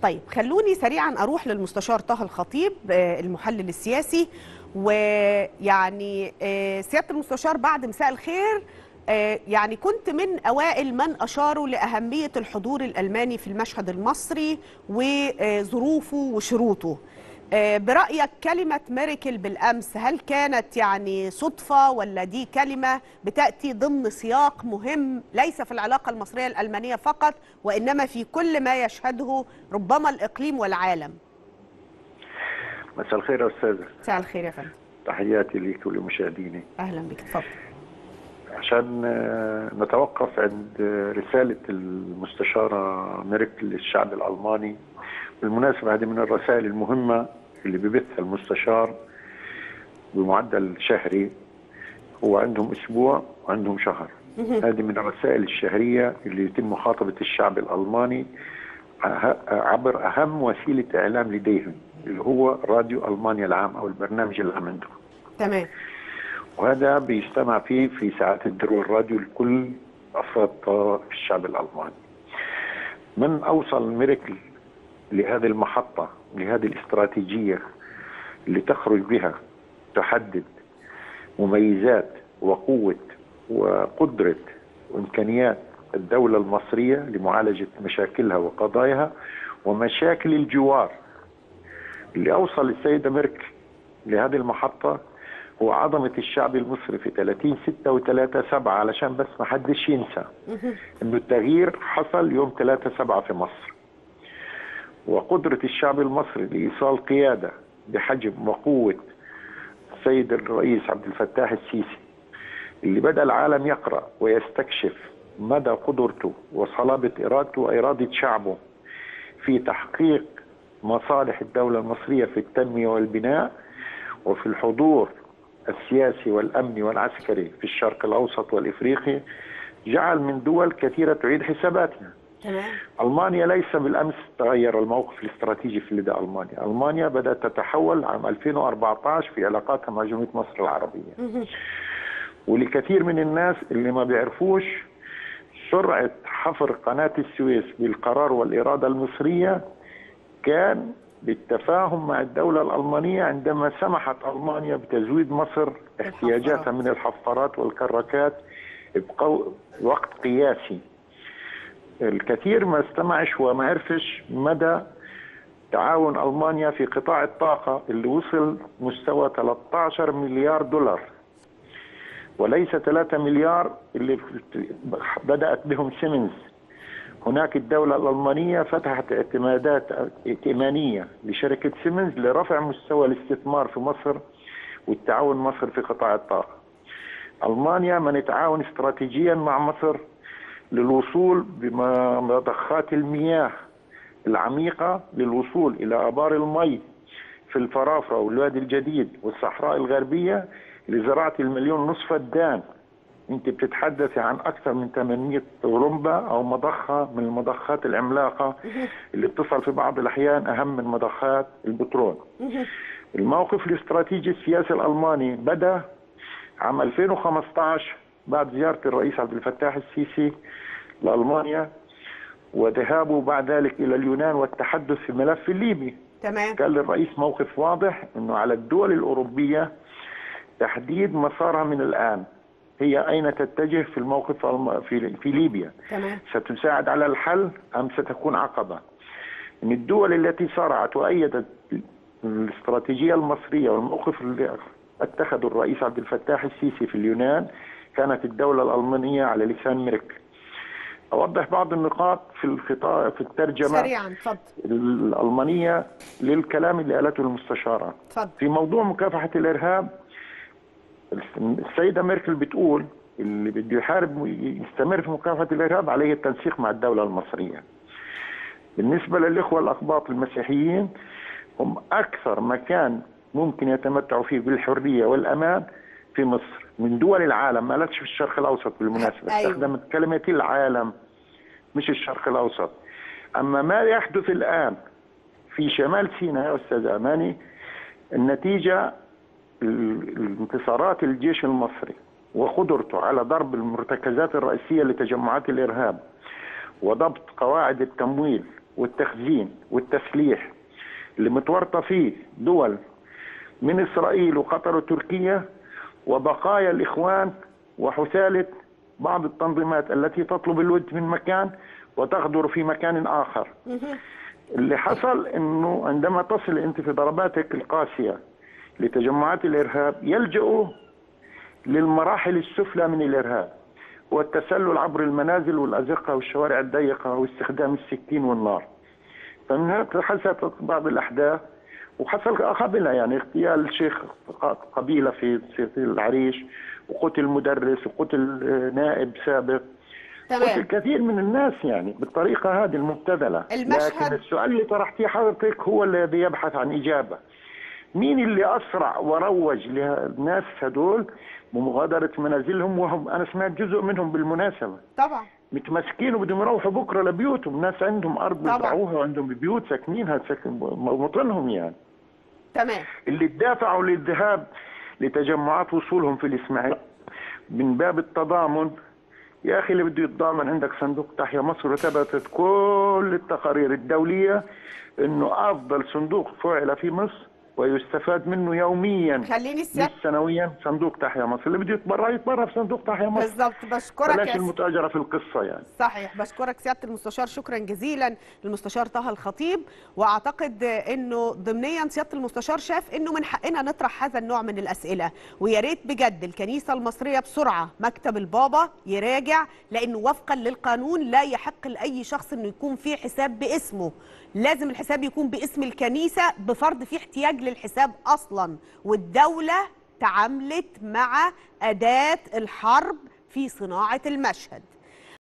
طيب خلوني سريعا أروح للمستشار طه الخطيب المحلل السياسي. ويعني سيادة المستشار، بعد مساء الخير، يعني كنت من أوائل من أشاروا لأهمية الحضور الألماني في المشهد المصري وظروفه وشروطه. برأيك كلمة ميركل بالأمس هل كانت يعني صدفة، ولا دي كلمة بتأتي ضمن سياق مهم ليس في العلاقة المصرية الألمانية فقط، وإنما في كل ما يشهده ربما الإقليم والعالم؟ مساء الخير يا أستاذة. مساء الخير يا فندم. تحياتي ليك ولمشاهديني. أهلا بك، اتفضل. عشان نتوقف عند رسالة المستشارة ميركل للشعب الألماني. بالمناسبة هذه من الرسائل المهمة اللي ببثها المستشار بمعدل شهري. هو عندهم أسبوع وعندهم شهر. هذه من الرسائل الشهرية اللي يتم مخاطبة الشعب الألماني عبر أهم وسيلة إعلام لديهم، اللي هو راديو ألمانيا العام أو البرنامج العام عندهم. تمام. وهذا بيستمع فيه في ساعات الدرو الراديو لكل أفراد الشعب الألماني. من أوصل ميركل لهذه المحطة، لهذه الاستراتيجية اللي تخرج بها تحدد مميزات وقوة وقدرة وإمكانيات الدولة المصرية لمعالجة مشاكلها وقضاياها ومشاكل الجوار. اللي أوصل السيدة ميركل لهذه المحطة هو عظمة الشعب المصري في 30/6 و3/7، علشان بس ما حدش ينسى إنه التغيير حصل يوم 3/7 في مصر. وقدرة الشعب المصري لإيصال قيادة بحجم وقوة السيد الرئيس عبد الفتاح السيسي، اللي بدأ العالم يقرأ ويستكشف مدى قدرته وصلابة إرادته وإرادة شعبه في تحقيق مصالح الدولة المصرية في التنمية والبناء وفي الحضور السياسي والأمني والعسكري في الشرق الأوسط والإفريقي، جعل من دول كثيرة تعيد حساباتها. ألمانيا ليس بالأمس تغير الموقف الاستراتيجي في لدى ألمانيا. ألمانيا بدأت تتحول عام 2014 في علاقاتها مع جمهورية مصر العربية. ولكثير من الناس اللي ما بيعرفوش سرعة حفر قناة السويس بالقرار والإرادة المصرية كان بالتفاهم مع الدولة الألمانية عندما سمحت ألمانيا بتزويد مصر احتياجاتها من الحفارات والكراكات بوقت قياسي. الكثير ما استمعش وما عرفش مدى تعاون ألمانيا في قطاع الطاقة اللي وصل مستوى 13 مليار دولار، وليس 3 مليار اللي بدأت بهم سيمنز. هناك الدولة الألمانية فتحت اعتمادات ائتمانية لشركة سيمنز لرفع مستوى الاستثمار في مصر والتعاون مصر في قطاع الطاقة. ألمانيا من يتعاون استراتيجيا مع مصر للوصول بمضخات المياه العميقة للوصول إلى آبار المي في الفرافرة والوادي الجديد والصحراء الغربية لزراعة 1.5 مليون فدان. انت بتتحدثي عن اكثر من 800 رمبة او مضخة من المضخات العملاقة اللي بتصل في بعض الاحيان اهم من مضخات البترول. الموقف الاستراتيجي السياسي الالماني بدأ عام 2015 بعد زيارة الرئيس عبد الفتاح السيسي لألمانيا وذهابه بعد ذلك الى اليونان والتحدث في الملف الليبي. تمام. كان للرئيس موقف واضح انه على الدول الاوروبية تحديد مسارها من الآن، هي أين تتجه في الموقف في ليبيا. تمام. ستساعد على الحل أم ستكون عقبة؟ من الدول التي صارعت وأيدت الاستراتيجية المصرية والموقف اللي اتخذه الرئيس عبد الفتاح السيسي في اليونان كانت الدولة الألمانية على لسان ميركل. أوضح بعض النقاط في الخطاب في الترجمة سريعا اتفضل. الألمانية للكلام اللي قالته المستشارة. اتفضل. في موضوع مكافحة الإرهاب، السيدة ميركل بتقول اللي بده يحارب ويستمر في مكافحة الإرهاب عليه التنسيق مع الدولة المصرية. بالنسبة للإخوة الأقباط المسيحيين، هم أكثر مكان ممكن يتمتعوا فيه بالحرية والأمان في مصر من دول العالم. ما قالتش في الشرق الأوسط بالمناسبة. أيوة. استخدمت كلمة العالم مش الشرق الأوسط. أما ما يحدث الآن في شمال سيناء يا أستاذ أماني، النتيجة الانتصارات الجيش المصري وقدرته على ضرب المرتكزات الرئيسية لتجمعات الإرهاب وضبط قواعد التمويل والتخزين والتسليح اللي متورطة فيه دول من إسرائيل وقطر وتركيا وبقايا الإخوان وحثالة بعض التنظيمات التي تطلب الود من مكان وتغدر في مكان آخر. اللي حصل أنه عندما تصل أنت في ضرباتك القاسية لتجمعات الإرهاب يلجأوا للمراحل السفلى من الإرهاب والتسلل عبر المنازل والأزقة والشوارع الضيقة واستخدام السكين والنار. فمن هناك حدثت بعض الأحداث وحصل قبلها يعني اغتيال شيخ قبيلة في العريش، وقتل مدرس، وقتل نائب سابق، قتل كثير من الناس يعني بالطريقة هذه المبتذلة. لكن السؤال اللي طرحتيه حضرتك هو الذي يبحث عن إجابة. مين اللي أسرع وروج للناس هدول بمغادرة منازلهم، وهم أنا سمعت جزء منهم بالمناسبة طبعا متمسكين وبدهم يروحوا بكرة لبيوتهم، ناس عندهم أرض بيزرعوها وعندهم بيوت ساكنينها موطنهم يعني. تمام. اللي تدافعوا للذهاب لتجمعات وصولهم في الإسماعيلية من باب التضامن. يا أخي اللي بده يتضامن عندك صندوق تحيا مصر، وثبتت كل التقارير الدولية إنه أفضل صندوق فعل في مصر ويستفاد منه يوميا مش سنويا صندوق تحيا مصر. اللي بده يتبرع في صندوق تحيا مصر. بالضبط. بشكرك بلاش المتاجرة في القصة يعني. صحيح. بشكرك سيادة المستشار، شكرا جزيلا المستشار طه الخطيب. واعتقد انه ضمنيا سيادة المستشار شاف انه من حقنا نطرح هذا النوع من الاسئلة، ويا ريت بجد الكنيسة المصرية بسرعة مكتب البابا يراجع، لانه وفقا للقانون لا يحق لاي شخص انه يكون فيه حساب باسمه. لازم الحساب يكون باسم الكنيسة بفرض فيه احتياج للحساب أصلا، والدولة تعاملت مع أداة الحرب في صناعة المشهد.